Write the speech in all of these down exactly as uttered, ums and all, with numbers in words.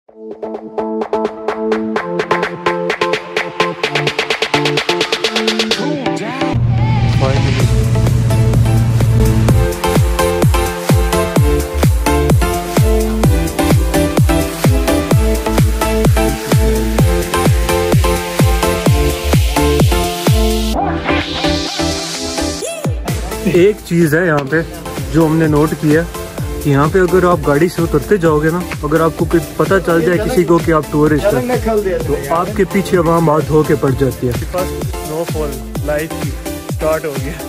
एक चीज़ है यहाँ पे जो हमने नोट किया कि यहाँ पे अगर आप गाड़ी से उतरते जाओगे ना, अगर आपको कुछ पता चल जाए किसी को कि आप टूरिस्ट हैं, तो आपके पीछे वहाँ बात हो के पड़ जाती है। फर्स्ट स्नोफॉल लाइफ की स्टार्ट हो गया।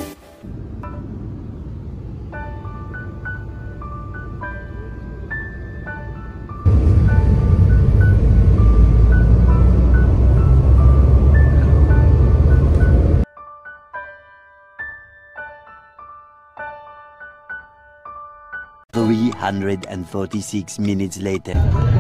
three hundred forty-six minutes later.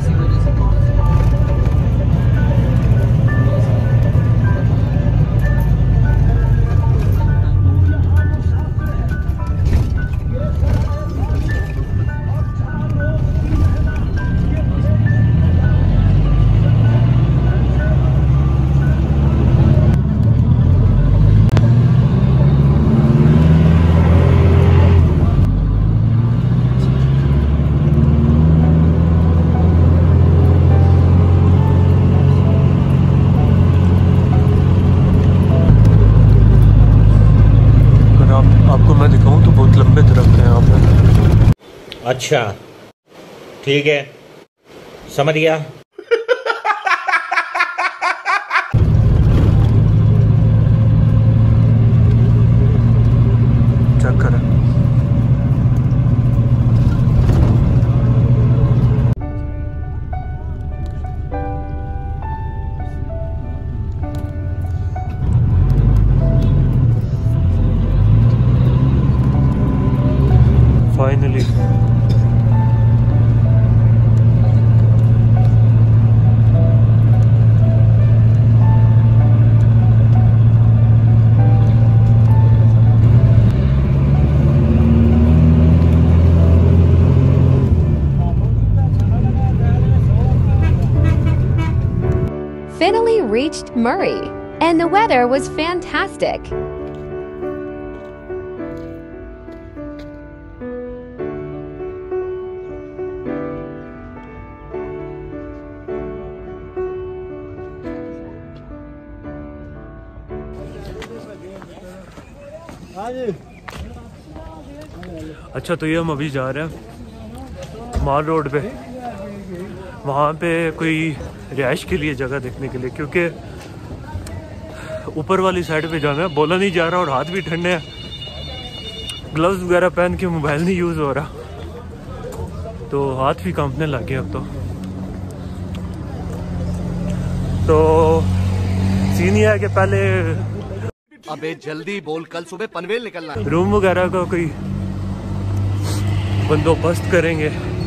आपको मैं दिखाऊं तो बहुत लंबे दरख्त हैं यहाँ पे। अच्छा ठीक है, समझ गया। चेक करें। Finally. Finally reached Murray, and the weather was fantastic. अच्छा, तो ये हम अभी जा रहे हैं माल रोड पे, वहाँ पे कोई रिहाइश के लिए जगह देखने के लिए, क्योंकि ऊपर वाली साइड पे जाना है। बोला नहीं जा रहा और हाथ भी ठंडे हैं, ग्लव्स वगैरह पहन के मोबाइल नहीं यूज़ हो रहा, तो हाथ भी कांपने लग गए अब तो। तो सीन ये है कि पहले अबे जल्दी बोल, कल सुबह पनवेल निकलना है। रूम वगैरह का कोई बंदोबस्त करेंगे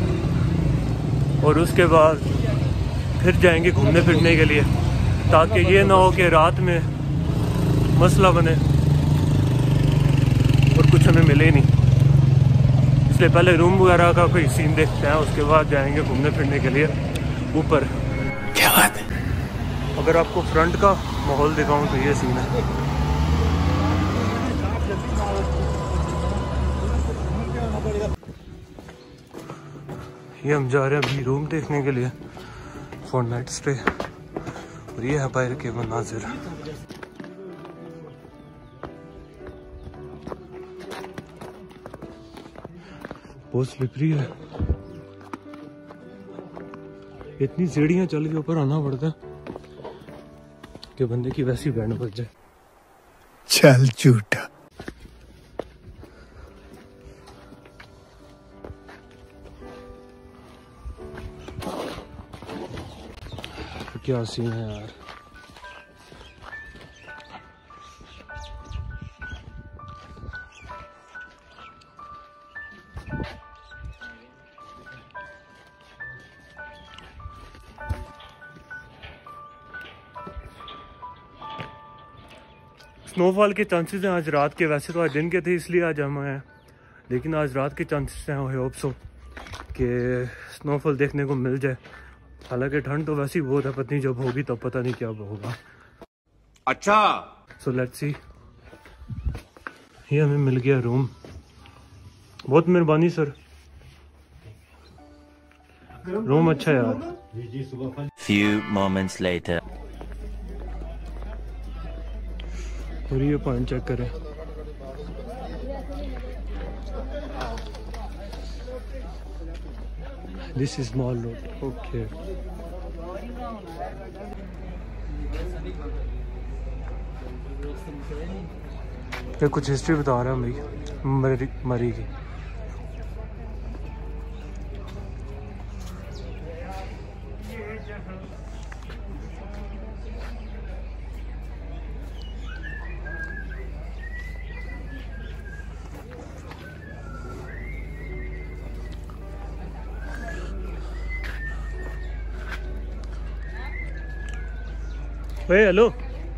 और उसके बाद फिर जाएंगे घूमने फिरने के लिए, ताकि ये ना हो कि रात में मसला बने और कुछ हमें मिले नहीं। इसलिए पहले रूम वगैरह का कोई सीन देखते हैं, उसके बाद जाएंगे घूमने फिरने के लिए ऊपर। क्या बात है। अगर आपको फ्रंट का माहौल दिखाऊं तो ये सीन है। ये हम जा रहे हैं अभी रूम देखने के लिए फॉर नाइट स्टे, और ये है बाहर के मनाजिर। बहुत स्लिपरी है, इतनी सीढ़ियां चल के ऊपर आना पड़ता है कि बंदे की वैसी बैंड बज जाए। चल झूठा। क्या सीन है यार। स्नोफॉल के चांसेस हैं आज रात के, वैसे तो आज दिन के थे इसलिए आज हम आए, लेकिन आज रात के चांसेस हैं। आई होप सो कि स्नोफॉल देखने को मिल जाए। हालांकि ठंड तो वैसे ही बहुत है, पत्नी जब होगी तब पता नहीं क्या होगा। अच्छा सो लेट्स सी। ये हमें मिल गया रूम, बहुत मेहरबानी सर, रूम अच्छा है यार। Few moments later. और ये पॉइंट चेक करें, this is mall road. Okay ये कुछ हिस्ट्री बता रहा है भाई मरी, मरी की। हेलो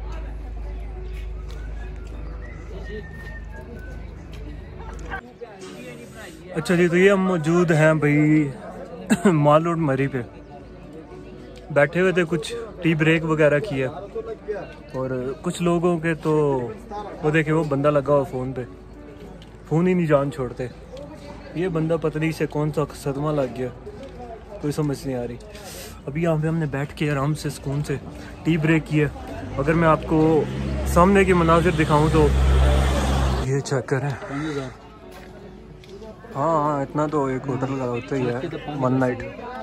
अच्छा जी, तो ये हम मौजूद हैं भाई मॉल रोड मरी पे, बैठे हुए थे, कुछ टी ब्रेक वगैरह किया। और कुछ लोगों के तो वो देखे वो बंदा लगा हुआ फ़ोन पे, फ़ोन ही नहीं जान छोड़ते। ये बंदा पत्नी से कौन सा सदमा लग गया, कोई समझ नहीं आ रही। अभी यहाँ पे हमने बैठ के आराम से सुकून से टी ब्रेक किया। अगर मैं आपको सामने के मनाजिर दिखाऊं तो ये चेक करें। हाँ हाँ इतना तो एक होटल का होता ही है वन नाइट।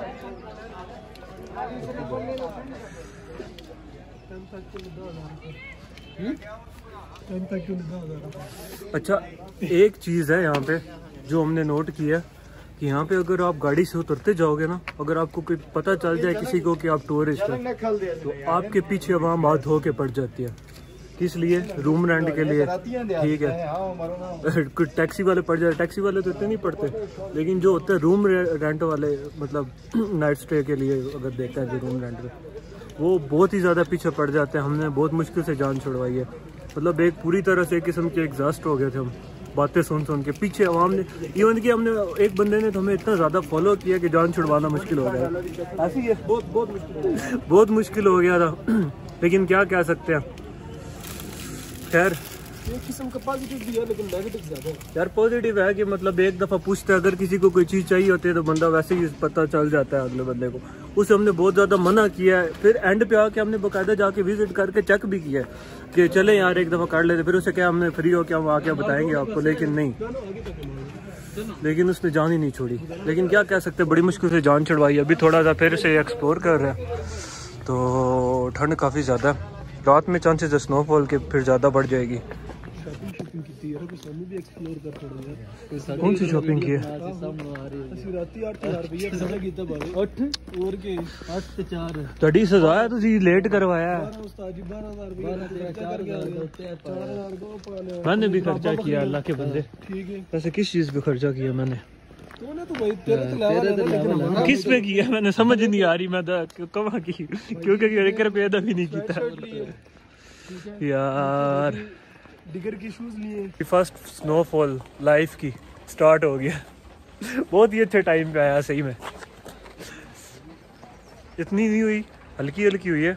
अच्छा एक चीज़ है यहाँ पे जो हमने नोट किया कि यहाँ पे अगर आप गाड़ी से उतरते जाओगे ना, अगर आपको कोई पता चल जाए किसी को कि आप टूरिस्ट हैं, तो आपके पीछे वहाँ बात हो के पड़ जाती है। किस लिए? रूम रेंट के लिए, ठीक है। कुछ टैक्सी वाले पड़ जाए, टैक्सी वाले तो इतने नहीं पड़ते, लेकिन जो होते हैं रूम रेंट वाले, मतलब नाइट स्टे के लिए अगर देखा है जो रूम रेंट पे, वो बहुत ही ज़्यादा पीछे पड़ जाते हैं। हमने बहुत मुश्किल से जान छुड़वाई है, मतलब एक पूरी तरह से एक किस्म के एग्जॉस्ट हो गए थे हम बातें सुन सुन के। पीछे आवाम ने, इवन कि हमने एक बंदे ने तो हमें इतना ज़्यादा फॉलो किया कि जान छुड़वाना मुश्किल हो गया। ऐसी है, बहुत बहुत मुश्किल बहुत मुश्किल हो गया था, लेकिन क्या कह सकते हैं। खैर एक किस्म का पॉजिटिव भी है, लेकिन नेगेटिव ज़्यादा है यार। पॉजिटिव है कि मतलब एक दफ़ा पूछते हैं, अगर किसी को कोई चीज़ चाहिए होती है तो बंदा वैसे ही पता चल जाता है अगले बंदे को। उसे हमने बहुत ज़्यादा मना किया है, फिर एंड पे आके हमने बाकायदा जाके विजिट करके चेक भी किया है कि चले यार एक दफ़ा कर लेते। फिर उसे क्या हमने फ्री हो क्या हम आके बताएंगे आपको, लेकिन नहीं, लेकिन उसने जान ही नहीं छोड़ी। लेकिन क्या कह सकते, बड़ी मुश्किल से जान छुड़वाई। अभी थोड़ा सा फिर से एक्सप्लोर कर रहे हैं, तो ठंड काफ़ी ज़्यादा है, रात में चांसेस है स्नोफॉल के फिर ज़्यादा बढ़ जाएगी। कौन सी शॉपिंग की है? तड़ी सजाया तुझी लेट करवाया, मैंने भी खर्चा किया अल्लाह के बंदे। वैसे किस चीज पे खर्चा किया मैंने? किस पे किया मैंने समझ नहीं आ रही। मैं कमा की क्योंकि एक रुपया भी नहीं किया यार। डिगर की शूज लिए। फर्स्ट स्नोफॉल लाइफ की स्टार्ट हो गया। बहुत ही अच्छे टाइम पे आया सही में, इतनी नहीं हुई, हल्की हल्की हुई है,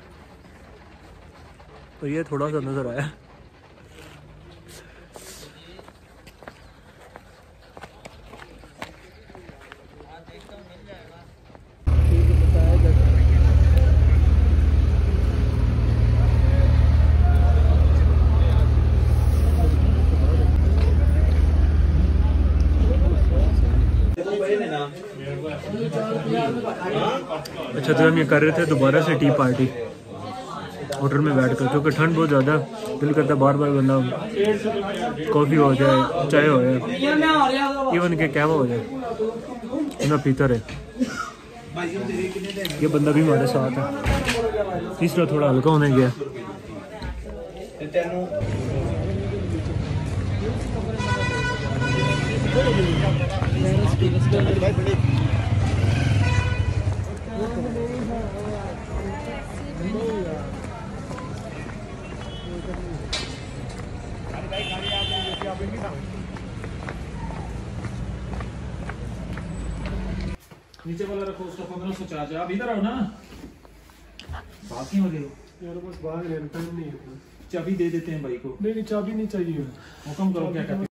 तो ये थोड़ा सा नजर आया। अच्छा तो हम ये कर रहे थे दोबारा से टी पार्टी होटल में बैठ कर, क्योंकि ठंड बहुत ज़्यादा, दिल करता बार बार बंदा कॉफ़ी हो जाए, चाय हो जाए, इवन के कहवा हो जाए, ना पीता रहे। ये बंदा भी हमारे साथ है, तीसरा थोड़ा हल्का होने गया। नीचे वाला रखो उसका पंद्रह सौ चार्ज। आप इधर आओ ना। भाग क्यों रहे हो? यार बस बाहर टाइम नहीं है। चाबी दे देते हैं भाई को। नहीं नहीं चाबी नहीं चाहिए। हुक्म करो क्या कहते